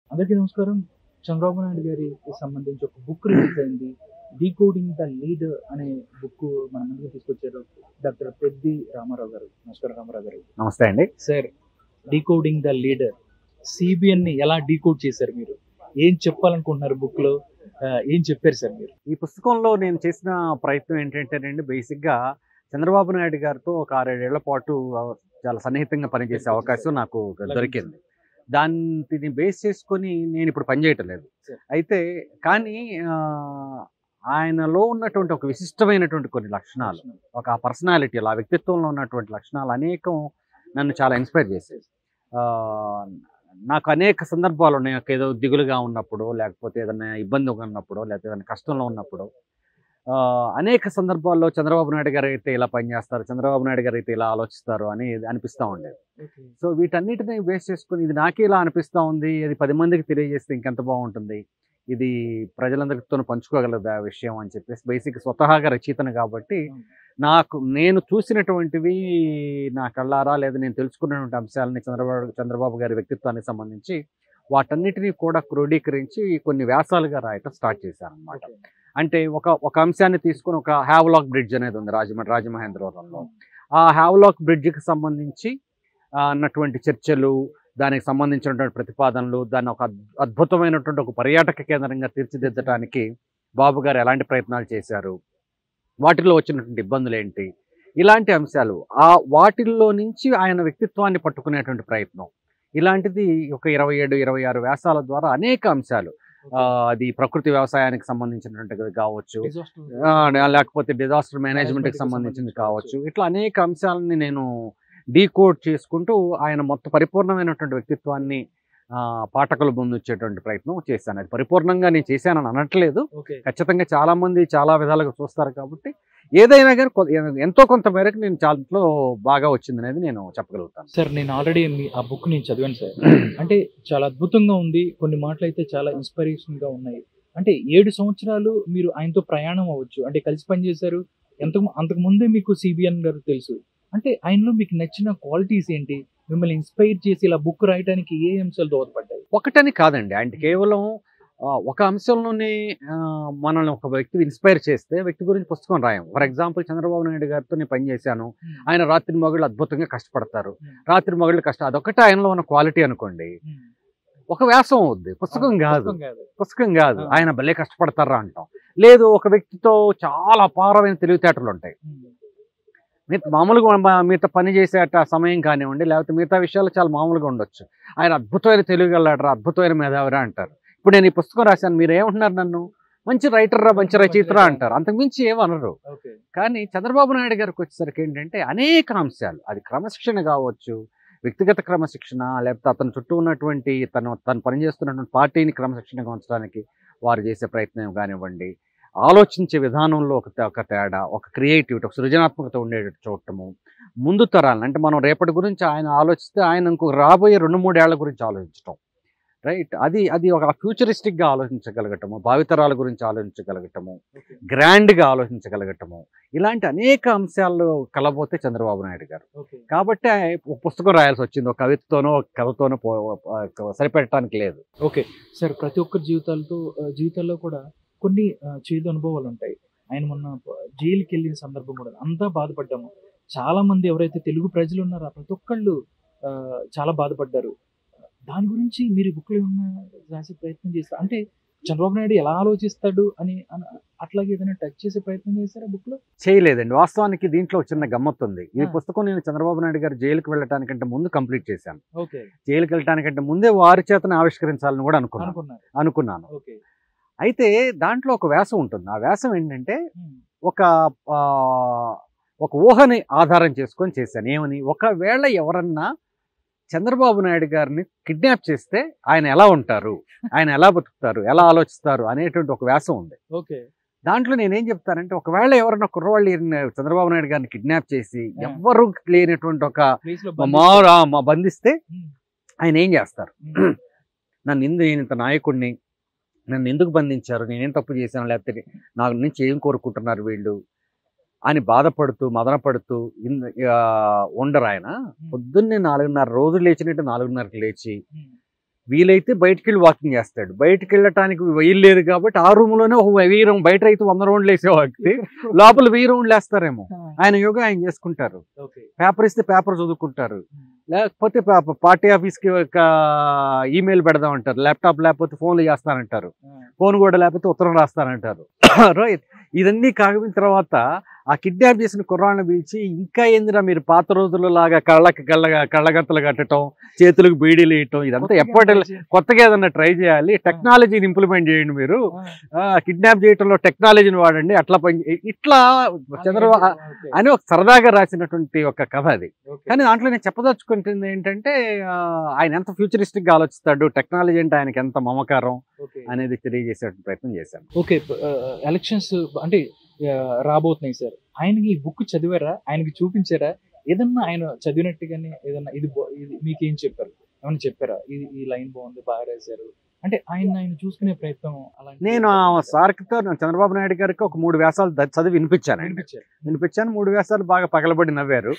అందరికీ నమస్కారం. చంద్రబాబు నాయుడు గారికి సంబంధించి ఒక బుక్ రిలీజ్ అయింది. 'డీకోడింగ్ ద లీడ్' అనే బుక్ మన ముందుకు తీసుకొచ్చారు డాక్టర్ పెద్ది రామారావు గారు. నమస్కారం రామారావు గారు. నమస్తే అండి. సార్, 'డీకోడింగ్ ద లీడ్' సిబిఎన్‌ని ఎలా డీకోడ్ చేశారు మీరు? ఏం చెప్పాలనుకుంటున్నారు బుక్‌లో? ఏం చెప్పారు సార్ మీరు? ఈ పుస్తకంలో నేను చేసిన ప్రయత్నం ఏంటంటేనండి, బేసిక్‌గా చంద్రబాబు నాయుడు గారితో ఒక 6, 7 ఏళ్ల పాటు చాలా సన్నిహితంగా పనిచేసే అవకాశం నాకు దొరికింది. దాన్ని బేస్ చేసుకొని నేను ఇప్పుడు పనిచేయటం లేదు. అయితే కానీ ఆయనలో ఉన్నటువంటి ఒక విశిష్టమైనటువంటి కొన్ని లక్షణాలు, ఒక పర్సనాలిటీలో, ఆ వ్యక్తిత్వంలో ఉన్నటువంటి లక్షణాలు అనేకం నన్ను చాలా ఇన్స్పైర్ చేసేది. నాకు అనేక సందర్భాలు ఉన్నాయి. నాకు ఏదో దిగులుగా ఉన్నప్పుడు, లేకపోతే ఏదైనా ఇబ్బందిగా ఉన్నప్పుడు, లేకపోతే ఏదైనా కష్టంలో ఉన్నప్పుడు అనేక సందర్భాల్లో చంద్రబాబు నాయుడు గారు అయితే ఇలా పనిచేస్తారు, చంద్రబాబు నాయుడు గారు అయితే ఇలా ఆలోచిస్తారు అని అనిపిస్తూ ఉండేది. సో వీటన్నిటిని బేస్ చేసుకుని ఇది నాకే ఇలా అనిపిస్తూ ఉంది, ఇది 10 మందికి తెలియజేస్తే ఇంకెంత బాగుంటుంది, ఇది ప్రజలందరితో పంచుకోగలదు ఆ విషయం అని చెప్పేసి, బేసిక్ స్వతహాగా రచయితను కాబట్టి నేను చూసినటువంటివి నా కళ్ళారా, లేదా నేను తెలుసుకున్నటువంటి అంశాలని చంద్రబాబు గారి వ్యక్తిత్వానికి సంబంధించి వాటన్నిటినీ కూడా క్రోడీకరించి కొన్ని వ్యాసాలుగా రాయటం స్టార్ట్ చేశాను అనమాట. అంటే ఒక అంశాన్ని తీసుకుని, ఒక హ్యావ్లాక్ బ్రిడ్జ్ అనేది ఉంది రాజమహేంద్రవరంలో. ఆ హ్యావ్లాక్ బ్రిడ్జ్కి సంబంధించి అన్నటువంటి చర్చలు, దానికి సంబంధించినటువంటి ప్రతిపాదనలు, దాన్ని ఒక అద్భుతమైనటువంటి ఒక పర్యాటక కేంద్రంగా తీర్చిదిద్దడానికి బాబు గారు ఎలాంటి ప్రయత్నాలు చేశారు, వాటిల్లో వచ్చినటువంటి ఇబ్బందులు ఏంటి, ఇలాంటి అంశాలు, వాటిల్లో నుంచి ఆయన వ్యక్తిత్వాన్ని పట్టుకునేటువంటి ప్రయత్నం, ఇలాంటిది ఒక 27, 26 వ్యాసాల ద్వారా అనేక అంశాలు, అది ప్రకృతి వ్యవసాయానికి సంబంధించినటువంటిది కావచ్చు, లేకపోతే డిజాస్టర్ మేనేజ్మెంట్కి సంబంధించింది కావచ్చు, ఇట్లా అనేక అంశాలని నేను డీకోడ్ చేసుకుంటూ ఆయన మొత్తం పరిపూర్ణమైనటువంటి వ్యక్తిత్వాన్ని పాఠకుల ముందు వచ్చేటువంటి ప్రయత్నం చేశాను. అది పరిపూర్ణంగా నేను చేశానని అనట్లేదు, ఖచ్చితంగా చాలా మంది చాలా విధాలుగా చూస్తారు కాబట్టి ఏదైనా కానీ ఎంతో కొంత మేరకు నేను చాలాలో బాగా వచ్చింది అనేది నేను చెప్పగలుగుతాను. సార్, నేను ఆల్రెడీ ఆ బుక్ నేను చదివాను సార్. అంటే చాలా అద్భుతంగా ఉంది, కొన్ని మాటలు అయితే చాలా ఇన్స్పిరేషన్గా ఉన్నాయి. అంటే 7 సంవత్సరాలు మీరు ఆయనతో ప్రయాణం అవ్వచ్చు, అంటే కలిసి పనిచేశారు. అంతకు ముందే మీకు సిబిఎన్ గారు తెలుసు. అంటే ఆయనలో మీకు నచ్చిన క్వాలిటీస్ ఏంటి? మిమ్మల్ని ఇన్స్పైర్ చేసి ఇలా బుక్ రాయడానికి ఏ అంశాలు దోహదపడ్డాయి? ఒకటని కాదండి, అంటే కేవలం ఒక అంశంలోనే మనల్ని ఒక వ్యక్తి ఇన్స్పైర్ చేస్తే వ్యక్తి గురించి పుస్తకం రాయం. ఫర్ ఎగ్జాంపుల్, చంద్రబాబు నాయుడు గారితో నేను పనిచేశాను, ఆయన రాత్రి మగళ్ళు అద్భుతంగా కష్టపడతారు, రాత్రి మగళ్ళు అదొకటే ఆయనలో ఉన్న క్వాలిటీ అనుకోండి, ఒక వ్యాసం అవుద్ది, పుస్తకం కాదు. ఆయన భలే కష్టపడతారా అంటాం. లేదు, ఒక వ్యక్తితో చాలా అపారమైన తెలివితేటలు ఉంటాయి, మామూలుగా మీతో పని చేసే సమయం కానివ్వండి, లేకపోతే మిగతా విషయాలు చాలా మామూలుగా ఉండొచ్చు, ఆయన అద్భుతమైన తెలివిగలరా, అద్భుతమైన మేధావిరా అంటారు. ఇప్పుడు నేను ఈ పుస్తకం రాశాను, మీరు ఏమంటున్నారు, నన్ను మంచి రైటర్రా, మంచి రచయితరా అంటారు, అంతకుమించి ఏమనరు. కానీ చంద్రబాబు నాయుడు గారికి వచ్చేసరికి ఏంటంటే అనేక అంశాలు, అది క్రమశిక్షణ కావచ్చు, వ్యక్తిగత క్రమశిక్షణ, లేకపోతే అతని చుట్టూ ఉన్నటువంటి తను పనిచేస్తున్నటువంటి పార్టీని క్రమశిక్షణగా ఉంచడానికి వారు చేసే ప్రయత్నం కానివ్వండి, ఆలోచించే విధానంలో ఒక తేడా, ఒక క్రియేటివిటీ, ఒక సృజనాత్మకత ఉండేటట్టు చూడటము, ముందు తరాలను, అంటే మనం రేపటి గురించి ఆయన ఆలోచిస్తే ఆయన ఇంకొక రాబోయే 2-3 ఏళ్ల గురించి ఆలోచించటం, రైట్, అది ఒక ఫ్యూచరిస్టిక్గా ఆలోచించగలగటము, భావితరాల గురించి ఆలోచించగలగటము, గ్రాండ్గా ఆలోచించగలగటము, ఇలాంటి అనేక అంశాలు కలబోతే చంద్రబాబు నాయుడు గారు. కాబట్టి ఒక పుస్తకం రాయాల్సి వచ్చింది, ఒక కవితతోనో ఒక కథతోనో సరిపెట్టడానికి లేదు. ఓకే సార్, ప్రతి ఒక్కరి జీవితాల్లో కూడా కొన్ని చేదు అనుభవాలు ఉంటాయి. ఆయన మొన్న జైలుకి వెళ్ళిన సందర్భం కూడా అంతా బాధపడ్డాము. చాలా మంది ఎవరైతే తెలుగు ప్రజలు ఉన్నారో ప్రతి ఒక్కళ్ళు చాలా బాధపడ్డారు. దాని గురించి మీరు బుక్లో ఏమన్నా రాసే ప్రయత్నం చేస్తారు? అంటే చంద్రబాబు నాయుడు ఎలా ఆలోచిస్తాడు అని అట్లాగే ఏదైనా టచ్ చేసే ప్రయత్నం చేస్తారా బుక్లో? చేయలేదండి. వాస్తవానికి దీంట్లో చిన్న గమ్మత్తు ఉంది. ఈ పుస్తకం నేను చంద్రబాబు నాయుడు గారు జైలుకి వెళ్ళటానికంటే ముందు కంప్లీట్ చేశాను. జైలుకి వెళ్ళటానికంటే ముందే వారి చేతనే ఆవిష్కరించాలని కూడా అనుకున్నాను. అయితే దాంట్లో ఒక వ్యాసం ఉంటుంది. ఆ వ్యాసం ఏంటంటే ఒక ఊహని ఆధారం చేసుకొని చేశాను. ఏమని, ఒకవేళ ఎవరన్నా చంద్రబాబు నాయుడు గారిని కిడ్నాప్ చేస్తే ఆయన ఎలా ఉంటారు, ఆయన ఎలా బతుకుతారు, ఎలా ఆలోచిస్తారు అనేటువంటి ఒక వ్యాసం ఉంది. దాంట్లో నేనేం చెప్తానంటే, ఒకవేళ ఎవరైనా కుర్రవాళ్ళు చంద్రబాబు నాయుడు గారిని కిడ్నాప్ చేసి ఎవ్వరూ లేనటువంటి ఒక బంధిస్తే ఆయన ఏం చేస్తారు, నేను ఇంత నాయకుడిని, నన్ను ఎందుకు బంధించారు, నేనేం తప్పు చేశాను, లేకపోతే నా నుంచి ఏం కోరుకుంటున్నారు వీళ్ళు అని బాధపడుతూ మదనపడుతూ ఉండరు. ఆయన పొద్దున్నే 4:30 రోజు లేచినట్టు 4:30కి లేచి వీలైతే బయటికి వెళ్ళి వాకింగ్ చేస్తాడు. బయటికి వెళ్ళటానికి 1000 లేదు కాబట్టి ఆ రూమ్లోనే ఒక 1000 రౌండ్, బయట అయితే 100 రౌండ్లు వేసే వ్యక్తి లోపల 1000 రౌండ్లు వేస్తారేమో. ఆయన యోగా ఆయన చేసుకుంటారు, పేపర్ ఇస్తే పేపర్ చదువుకుంటారు, లేకపోతే పార్టీ ఆఫీస్కి ఒక ఈమెయిల్ పెడదామంటారు, ల్యాప్టాప్ లేకపోతే ఫోన్లు చేస్తానంటారు, ఫోన్ కూడా లేకపోతే ఉత్తరం రాస్తానంటారు. రోహిత్ ఇదన్నీ కాగిన తర్వాత ఆ కిడ్నాప్ చేసిన కుర్రాళ్ళని పిలిచి, ఇంకా ఏందిరా మీరు పాత రోజుల్లో లాగా కళ్ళగంతలు కట్టడం, చేతులకు బీడీలు వేయటం, ఇదంతా ఎప్పటి కొత్తగా ఏదన్నా ట్రై చేయాలి, టెక్నాలజీని ఇంప్లిమెంట్ చేయండి, మీరు కిడ్నాప్ చేయటంలో టెక్నాలజీని వాడండి, అట్లా ఇట్లా చంద్రబాబు అని ఒక సరదాగా రాసినటువంటి ఒక కథ అది. కానీ దాంట్లో నేను చెప్పదలుచుకుంటుంది ఏంటంటే ఆయన ఎంత ఫ్యూచరిస్టిక్ గా ఆలోచిస్తాడు, టెక్నాలజీ అంటే ఆయనకి ఎంత మమకారం అనేది తెలియజేసే ప్రయత్నం చేశాను. ఓకే, ఎలక్షన్స్ అంటే రాబోతున్నాయి సార్, ఆయనకి ఈ బుక్ చదివారా, ఆయనకి చూపించారా, ఏదన్నా ఆయన చదివినట్టుగానే ఏదన్నా ఇది మీకేం చెప్పారు, ఏమన్నా చెప్పారా, ఈ లైన్ బాగుంది, బాగా రాశారు అంటే ఆయన చూసుకునే ప్రయత్నం అలా? నేను సార్కితో చంద్రబాబు నాయుడు గారికి ఒక 3 వ్యాసాలు చదివి వినిపించాను. 3 వ్యాసాలు బాగా పగలబడి నవ్వారు.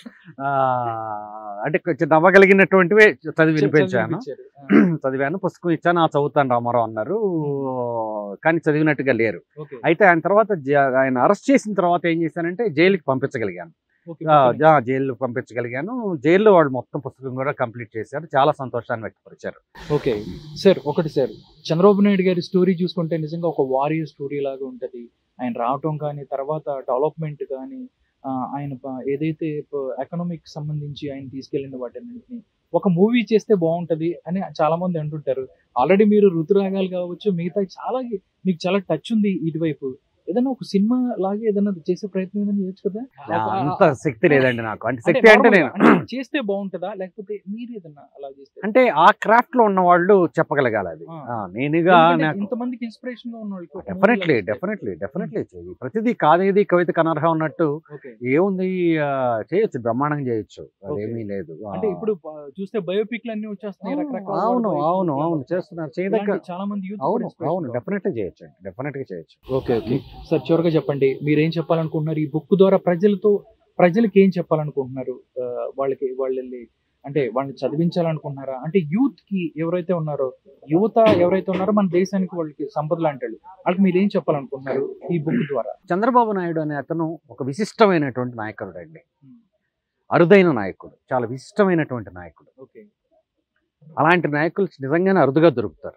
అంటే కొంచెం నవ్వగలిగినటువంటివే చదివి వినిపించాను. చదివాను, పుస్తకం ఇచ్చాను, చదువుతాను రామారావు అన్నారు, కానీ చదివినట్టుగా లేరు. అయితే ఆయన తర్వాత ఆయన అరెస్ట్ చేసిన తర్వాత ఏం చేశానంటే జైలుకి పంపించగలిగాను. జైలు పంపించగలిగాను. జైల్లో వాళ్ళు మొత్తం పుస్తకం కూడా కంప్లీట్ చేశారు, చాలా సంతోషాన్ని వ్యక్తపరిచారు. ఓకే సార్, ఒకటి సార్, చంద్రబాబు నాయుడు గారి స్టోరీ చూసుకుంటే నిజంగా ఒక వారియర్ స్టోరీ లాగా ఉంటుంది. ఆయన రావటం కానీ, తర్వాత డెవలప్మెంట్ కానీ, ఆయన ఏదైతే ఎకనామిక్ సంబంధించి ఆయన తీసుకెళ్ళిన వాటిని ఒక మూవీ చేస్తే బాగుంటది అని చాలా మంది అంటుంటారు. ఆల్రెడీ మీరు ఋతురాగాలు కావచ్చు, మిగతా చాలా మీకు చాలా టచ్ ఉంది ఇటువైపు. ఏదైనా ఒక సినిమా లాగా ఏదైనా చేసే ప్రయత్నం ఏదైనా చేయొచ్చు కదా? అంత శక్తి లేదండి నాకు. అంటే శక్తి అంటే నేను చేస్తే బాగుంటుందా, లేకపోతే మీరు ఏదన్నా అలా చేస్తే? అంటే ఆ క్రాఫ్ట్ లో ఉన్న వాళ్ళు చెప్పగలగాలి అది. నేనుగా ఇంతమందికి ఇన్స్పిరేషన్ గా ఉన్న వాళ్ళు డెఫినెట్లీ చేయి. ప్రతిదీ కాదేది కవితకు అనర్హం అన్నట్టు ఏముంది, చేయొచ్చు, బ్రహ్మాండంగా చేయొచ్చు, అదేమీ లేదు. అంటే ఇప్పుడు చూస్తే బయోపిక్లు అన్ని వచ్చేస్తున్నాయి రకరకాల. అవును చేస్తున్నారు, చేయదగ్గ చాలా మంది యూత్. అవును డెఫినెట్గా చేయొచ్చు. ఓకే సార్, చివరిగా చెప్పండి, మీరేం చెప్పాలనుకుంటున్నారు ఈ బుక్ ద్వారా? ప్రజలకి ఏం చెప్పాలనుకుంటున్నారు? వాళ్ళని అంటే వాళ్ళని చదివించాలనుకుంటున్నారా? అంటే యూత్ కి యువత ఎవరైతే ఉన్నారో మన దేశానికి వాళ్ళకి సంపదలు అంటాడు, వాళ్ళకి మీరు ఏం చెప్పాలనుకుంటున్నారు ఈ బుక్ ద్వారా? చంద్రబాబు నాయుడు అనే అతను ఒక విశిష్టమైనటువంటి నాయకుడు అండి, అరుదైన నాయకుడు, చాలా విశిష్టమైనటువంటి నాయకుడు. ఓకే, అలాంటి నాయకులు నిజంగానే అరుదుగా దొరుకుతారు.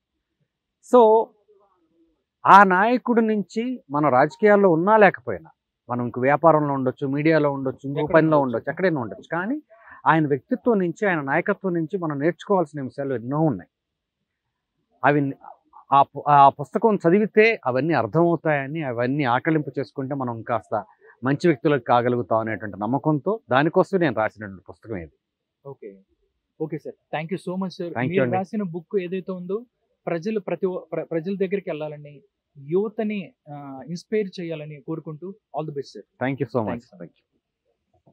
సో ఆ నాయకుడి నుంచి మనం రాజకీయాల్లో ఉన్నా లేకపోయినా, మనం ఇంక వ్యాపారంలో ఉండొచ్చు, మీడియాలో ఉండొచ్చు, ఇంకో పనిలో ఉండొచ్చు, ఎక్కడైనా ఉండొచ్చు, కానీ ఆయన వ్యక్తిత్వం నుంచి, ఆయన నాయకత్వం నుంచి మనం నేర్చుకోవాల్సిన అంశాలు ఎన్నో ఉన్నాయి. అవి ఆ పుస్తకం చదివితే అవన్నీ అర్థమవుతాయని, అవన్నీ ఆకలింపు చేసుకుంటే మనం కాస్త మంచి వ్యక్తులకు కాగలుగుతాం అనేటువంటి నమ్మకంతో, దానికోసం నేను రాసినటువంటి పుస్తకం ఇది. Okay sir, thank you so much sir. మీరు రాసిన బుక్ ఏదైతే ఉందో ప్రజల దగ్గరికి వెళ్ళాలని, యువతని ఇన్స్పైర్ చేయాలని కోరుకుంటూ all the best sir. Thank you so much.